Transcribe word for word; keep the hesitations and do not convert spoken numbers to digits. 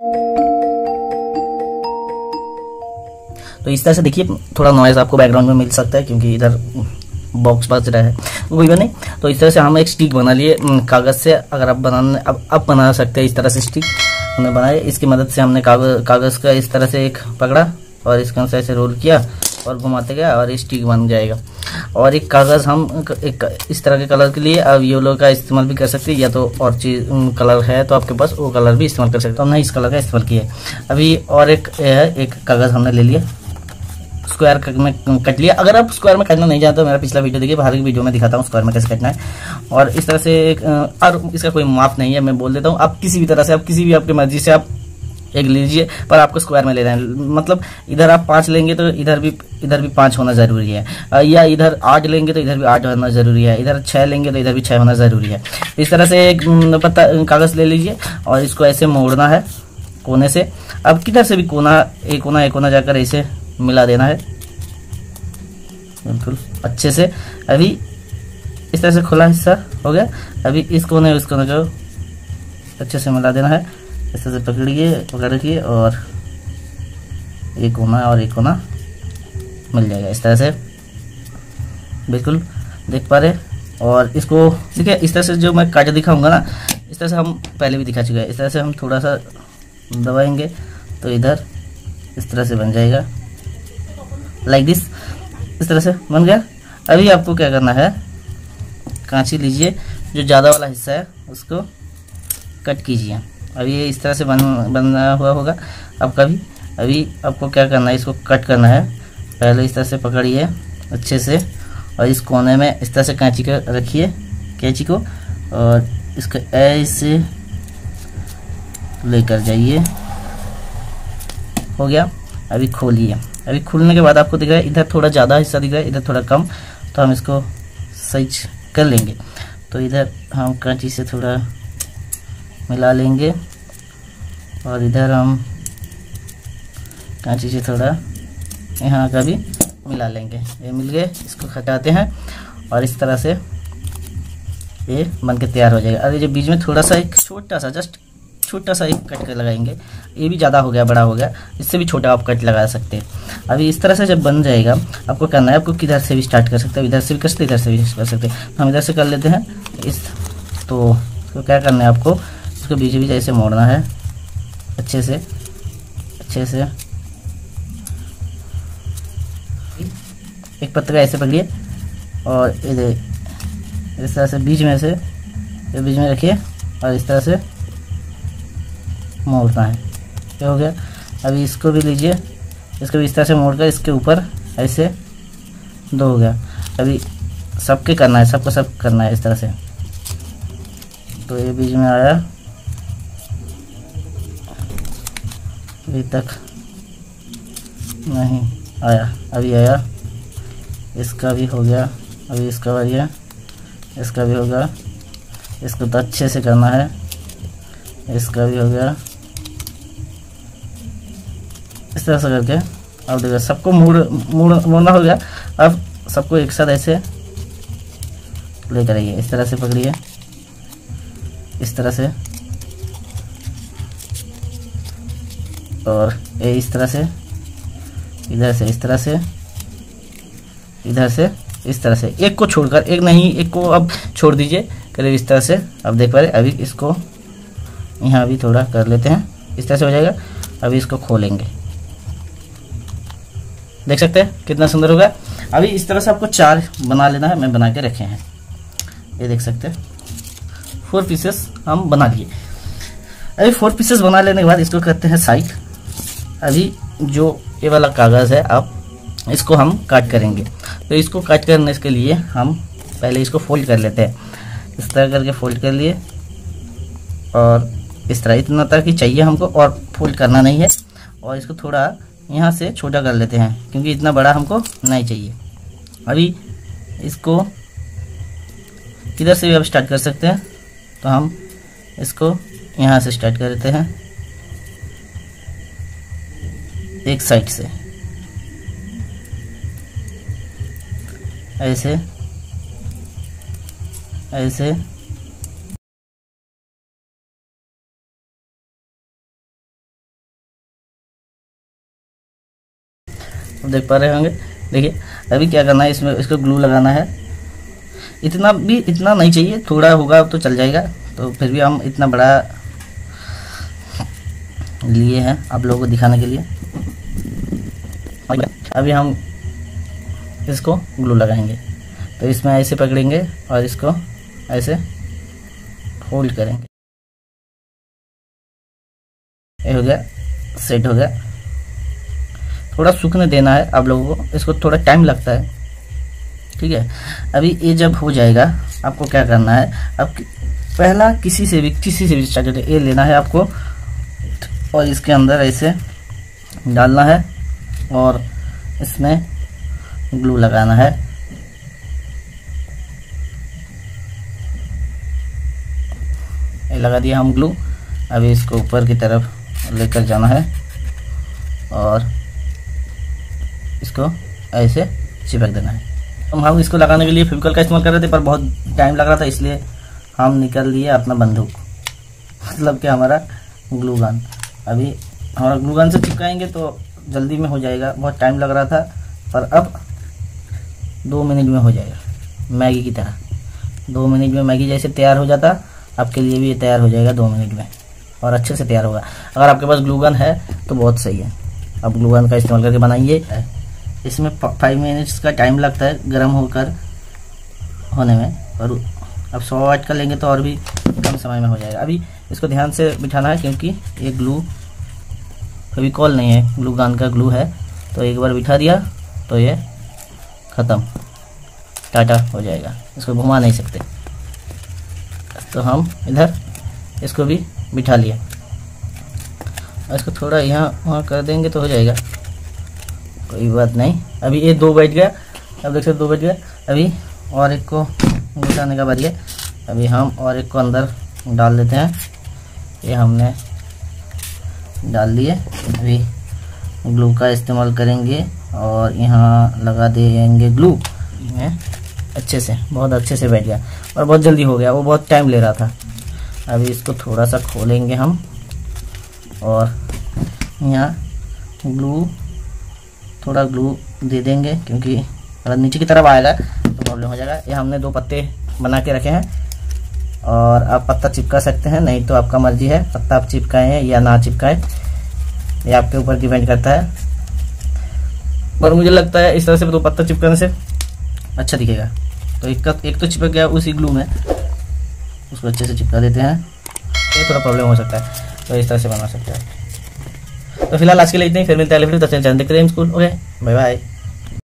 तो इस तरह से देखिए, थोड़ा नॉइज आपको बैकग्राउंड में मिल सकता है क्योंकि इधर बॉक्स बज रहा है, कोई बात नहीं। तो इस तरह से हम एक स्टिक बना लिए कागज से। अगर आप बनाने अब अब बना सकते हैं इस तरह से स्टिक हमने बनाए। इसकी मदद से हमने कागज कागज का इस तरह से एक पकड़ा और इसको ऐसे रोल किया और घुमाते गया और स्टिक बन जाएगा। और एक कागज हम एक इस तरह के कलर के लिए अब येलो का इस्तेमाल भी कर सकते हैं, या तो और चीज कलर है तो आपके पास वो कलर भी इस्तेमाल कर सकते हैं। तो हमने इस कलर का इस्तेमाल किया अभी। और एक है एक कागज हमने ले लिया, स्क्वायर में कट लिया। अगर आप स्क्वायर में कटना नहीं जानते तो मेरा पिछला वीडियो देखिए, बाहर की वीडियो में दिखाता हूँ स्क्वायर में कैसे कटना है। और इस तरह से एक, और इसका कोई माप नहीं है, मैं बोल देता हूँ। आप किसी भी तरह से, आप किसी भी आपकी मर्जी से आप एक लीजिए, पर आपको स्क्वायर में लेना है। मतलब इधर आप पाँच लेंगे तो इधर भी इधर भी पाँच होना जरूरी है, या इधर आठ लेंगे तो इधर भी आठ होना जरूरी है, इधर छः लेंगे तो इधर भी छः होना जरूरी है। इस तरह से एक पत्ता कागज ले लीजिए और इसको ऐसे मोड़ना है कोने से। अब किधर से भी कोना एक कोना एक कोना जाकर ऐसे मिला देना है बिल्कुल अच्छे से। अभी इस तरह से खुला हिस्सा हो गया। अभी इस कोने उस कोने को अच्छे से मिला देना है। इस तरह से पकड़िए पकड़ रखिए और एक कोना और एक कोना मिल जाएगा इस तरह से, बिल्कुल देख पा रहे। और इसको देखिए, इस तरह से जो मैं काट दिखाऊंगा ना, इस तरह से हम पहले भी दिखा चुके हैं। इस तरह से हम थोड़ा सा दबाएंगे तो इधर इस तरह से बन जाएगा, लाइक दिस। इस तरह से बन गया। अभी आपको क्या करना है, कांची लीजिए, जो ज़्यादा वाला हिस्सा है उसको कट कीजिए। अभी ये इस तरह से बन बना हुआ होगा आपका भी। अभी आपको क्या करना है, इसको कट करना है। पहले इस तरह से पकड़िए अच्छे से और इस कोने में इस तरह से कांची को रखिए, कैंची को, और इसको ऐसे लेकर जाइए। हो गया। अभी खोलिए। अभी खुलने के बाद आपको दिख रहा है इधर थोड़ा ज़्यादा हिस्सा दिख रहा है, इधर थोड़ा कम, तो हम इसको सही कर लेंगे। तो इधर हम कांची से थोड़ा मिला लेंगे और इधर हम कांची से थोड़ा यहाँ का भी मिला लेंगे। ये मिल गए, इसको हटाते हैं और इस तरह से ये बन के तैयार हो जाएगा। अरे जो बीच में थोड़ा सा एक छोटा सा जस्ट छोटा सा एक कट कर लगाएंगे। ये भी ज़्यादा हो गया, बड़ा हो गया, इससे भी छोटा आप कट लगा सकते हैं। अभी इस तरह से जब बन जाएगा, आपको करना है, आपको किधर से भी स्टार्ट कर सकते हैं, इधर से भी कर सकते हैं, इधर से भी कर सकते हैं। हम इधर से कर लेते हैं इस। तो, तो क्या करना है आपको, इसको बीच बीच ऐसे मोड़ना है अच्छे से अच्छे से। एक पत्ता ऐसे पकड़िए और इधर इस तरह से बीच में से बीच में रखिए और इस तरह से मोड़ना है। क्या हो गया। अभी इसको भी लीजिए, इसको भी इस तरह से मोड़कर इसके ऊपर ऐसे दो हो गया। अभी सबके करना है, सबको सब करना है इस तरह से। तो ये बीच में आया, अभी तक नहीं आया, अभी आया। इसका भी हो गया। अभी इसका बारी है, इसका भी हो गया। इसको तो अच्छे से करना है। इसका भी हो गया। इस तरह से करके अब देखो सबको मोड़ मोड़ मोड़ना हो गया। अब सबको एक साथ ऐसे लेकर आइए, इस तरह से पकड़िए, इस तरह से, और ये इस तरह से, इधर से इस तरह से, इधर से इस तरह से। एक को छोड़कर, एक नहीं, एक को अब छोड़ दीजिए, करीब इस तरह से। अब देख पा रहे। अभी इसको यहाँ भी थोड़ा कर लेते हैं, इस तरह से हो जाएगा। अभी इसको खोलेंगे, देख सकते हैं कितना सुंदर होगा। अभी इस तरह से आपको चार बना लेना है, मैं बना के रखे हैं, ये देख सकते हैं। फोर पीसेस हम बना लिए। अभी फोर पीसेस बना लेने के बाद इसको करते हैं साइड। अभी जो ये वाला कागज़ है, अब इसको हम काट करेंगे। तो इसको काट करने के लिए हम पहले इसको फोल्ड कर लेते हैं। इस तरह करके फोल्ड कर लिए और इस तरह, इतना तक ही चाहिए हमको, और फोल्ड करना नहीं है। और इसको थोड़ा यहाँ से छोटा कर लेते हैं क्योंकि इतना बड़ा हमको नहीं चाहिए। अभी इसको किधर से भी आप स्टार्ट कर सकते हैं, तो हम इसको यहाँ से स्टार्ट कर देते हैं, एक साइड से ऐसे ऐसे देख पा रहे होंगे। देखिए अभी क्या करना है, इसमें इसको ग्लू लगाना है। इतना भी इतना नहीं चाहिए, थोड़ा होगा तो चल जाएगा, तो फिर भी हम इतना बड़ा लिए हैं आप लोगों को दिखाने के लिए। अभी हम इसको ग्लू लगाएंगे, तो इसमें ऐसे पकड़ेंगे और इसको ऐसे होल्ड करेंगे। ये हो गया, सेट हो गया। थोड़ा सूखने देना है आप लोगों को, इसको थोड़ा टाइम लगता है, ठीक है। अभी ये जब हो जाएगा आपको क्या करना है, अब पहला किसी से भी किसी से भी स्टार्ट ये लेना है आपको और इसके अंदर ऐसे डालना है और इसमें ग्लू लगाना है। ये लगा दिया हम ग्लू। अभी इसको ऊपर की तरफ लेकर जाना है और इसको ऐसे चिपक देना है। हम हम इसको लगाने के लिए फेविकॉल का इस्तेमाल कर रहे थे, पर बहुत टाइम लग रहा था, इसलिए हम निकल लिए अपना बंदूक, मतलब कि हमारा ग्लू गन। अभी हमारा ग्लू गन से चिपकाएंगे तो जल्दी में हो जाएगा, बहुत टाइम लग रहा था, पर अब दो मिनट में हो जाएगा, मैगी की तरह। दो मिनट में मैगी जैसे तैयार हो जाता, आपके लिए भी ये तैयार हो जाएगा दो मिनट में, और अच्छे से तैयार होगा। अगर आपके पास ग्लू गन है तो बहुत सही है, आप ग्लू गन का इस्तेमाल करके बनाइए। इसमें फाइव मिनट्स का टाइम लगता है गर्म होकर होने में, और अब सौ वाट का लेंगे तो और भी कम समय में हो जाएगा। अभी इसको ध्यान से बिठाना है क्योंकि ये ग्लू फेविकॉल नहीं है, ग्लू गन का ग्लू है, तो एक बार बिठा दिया तो ये ख़त्म, टाटा हो जाएगा, इसको घुमा नहीं सकते। तो हम इधर इसको भी बिठा लिया, इसको थोड़ा यहाँ वहाँ कर देंगे तो हो जाएगा, कोई बात नहीं। अभी ये दो बैठ गया, अब देख सकते दो बैठ गया। अभी और एक को बिठाने का बारी है। अभी हम और एक को अंदर डाल देते हैं, ये हमने डाल दिए। अभी ग्लू का इस्तेमाल करेंगे और यहाँ लगा देंगे ग्लू, अच्छे से, बहुत अच्छे से बैठ गया और बहुत जल्दी हो गया, वो बहुत टाइम ले रहा था। अभी इसको थोड़ा सा खोलेंगे हम और यहाँ ग्लू थोड़ा ग्लू दे देंगे, क्योंकि अगर नीचे की तरफ आएगा तो प्रॉब्लम हो जाएगा। ये हमने दो पत्ते बना के रखे हैं और आप पत्ता चिपका सकते हैं, नहीं तो आपका मर्जी है, पत्ता आप चिपकाएं या ना चिपकाएं, ये आपके ऊपर डिपेंड करता है। पर मुझे लगता है इस तरह से दो पत्ता चिपकाने से अच्छा दिखेगा। तो एक का एक तो चिपक गया उसी ग्लू में, उसको अच्छे से चिपका देते हैं। ये थोड़ा प्रॉब्लम हो सकता है, तो इस तरह से बना सकते हैं। तो फिलहाल आज के लिए इतना ही, फिर मिलते हैं अगले वीडियो। तब तक देखते रहिए स्कूल। Okay, bye bye.